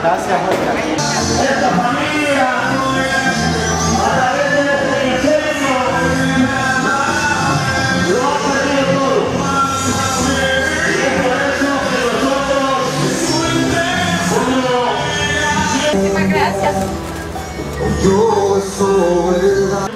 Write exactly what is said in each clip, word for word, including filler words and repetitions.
Gracias, Oscar. Esta familia, a través de este diseño, lo ha perdido todo. Y es por eso que nosotros, como... Muchísimas gracias. Yo soy la...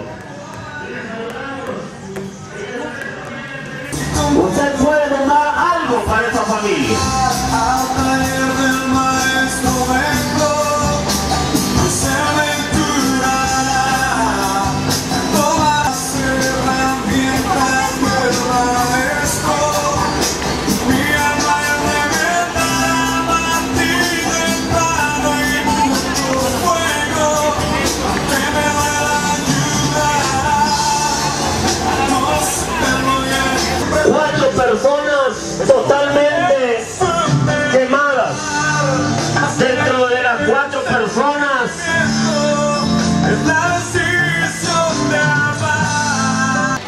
Usted puede donar algo para esta familia. Al taller del maestro vengo, se aventurará, todas las herramientas del maestro, mi alma es reventada, batida en plano y mucho fuego, que me va a ayudar, no se voy a... Cuatro personas totalmente quemadas. Dentro de las cuatro personas Es la decisión de amar.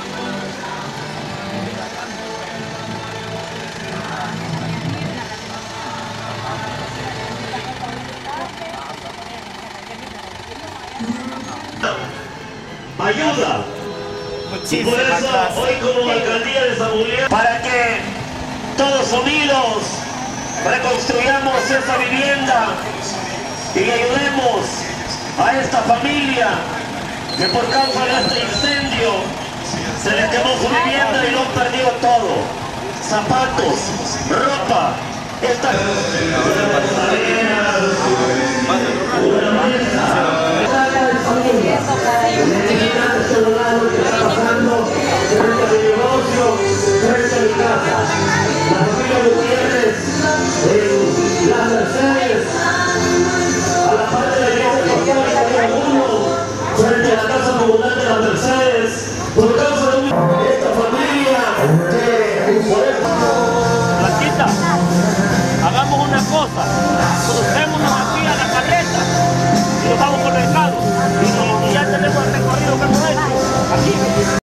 ayuda. Y por eso hoy como alcaldía de San Julián, para que todos unidos reconstruyamos esa vivienda y ayudemos a esta familia que por causa de este incendio se les quemó su vivienda y lo han perdido todo. Zapatos, ropa, esta... Una mesa,